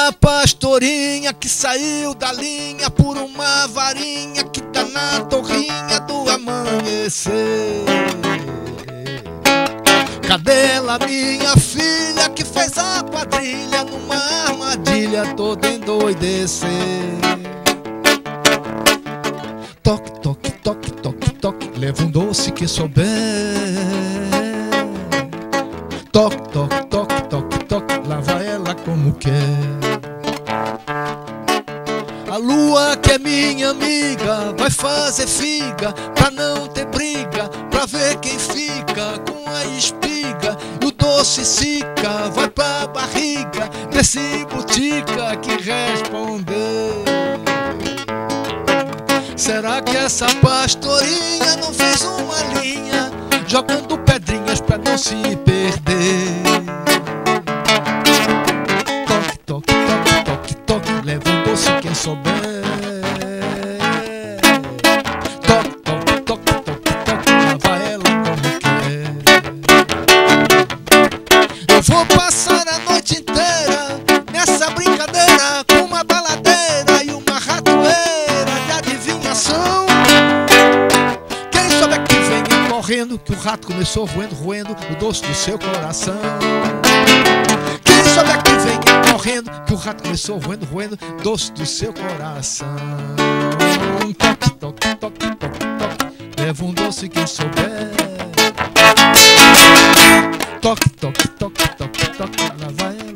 a pastorinha que saiu da linha por uma varinha que tá na torrinha do amanhecer. Cadê ela, minha filha, que fez a quadrilha numa armadilha toda endoidecer? Toque, toque, toque, toque, toque, leva um doce que souber. Toque, toque, toque, toque, toque, lava ela como quer. A lua que é minha amiga vai fazer figa pra não ter briga, pra ver quem fica com a espiga. E o doce cica vai pra barriga desse butica que responder. Será que essa pastorinha não fez uma linha jogando pedrinhas pra não se perder? Toque, toque, toque, toque, toque, leva um doce quem souber. Toque, toque, toque, toque, toque, lava ela como quer. Eu vou passar a noite inteira nessa brincadeira com uma baladeira e uma ratoeira de adivinhação. Quem souber que venha correndo, que o rato começou roendo, roendo o doce do seu coração. Quem souber que venha correndo, que o rato começou roendo, roendo o doce do seu coração. Toque, toque, toque, toque, toque, leva um doce quem souber. Toque, toque, toque, toque, toque, lá vai.